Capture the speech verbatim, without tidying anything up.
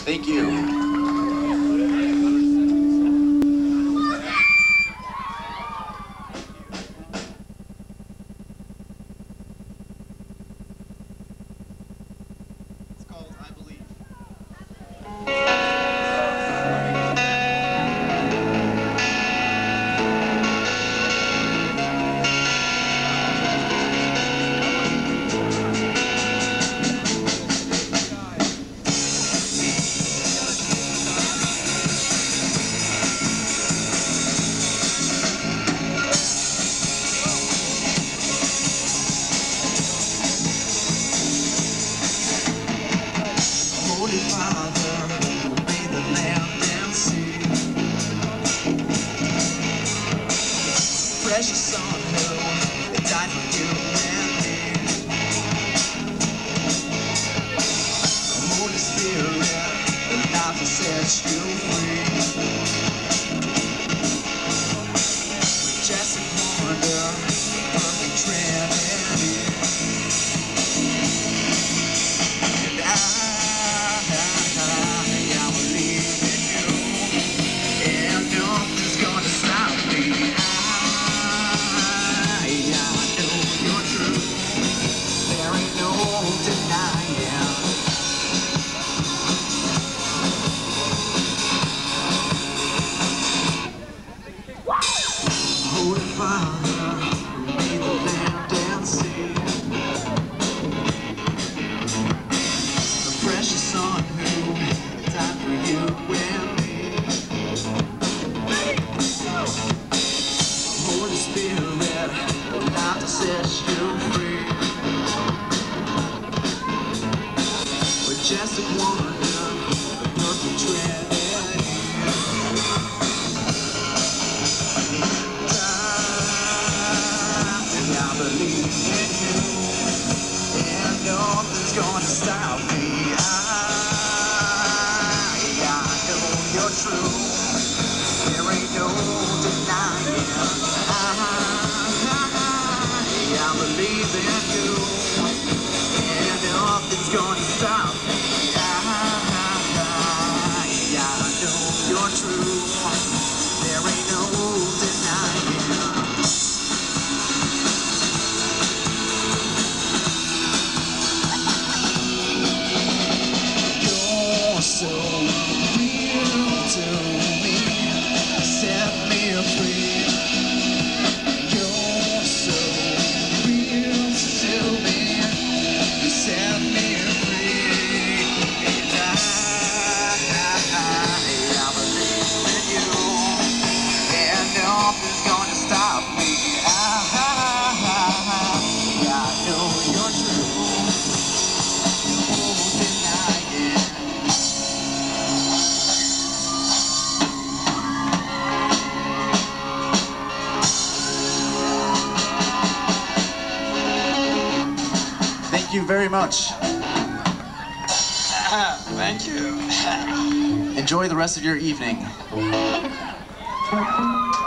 Thank you. Precious son who died for you and me. Holy Spirit, the life that sets you free. Majestic wonder, perfect trinity. And I, I, I believe in you, and nothing's gonna stop me. Holy Father, be the land and sea. The precious Son who died for you and me. Holy Spirit, the light that sets you free. Majestic wonder, the perfect trinity. I believe in you, and nothing's gonna stop me. I, I know you're true, there ain't no denying. I, I believe in you, and nothing's gonna stop me. I, I know you're true, there ain't no denying. So real to me, set me free. You're so real to me, set me free. And I, I, I believe in you, and nothing's gonna stop me. I, I, I know you're true, you won't deny it. Thank you very much. Thank you. Enjoy the rest of your evening.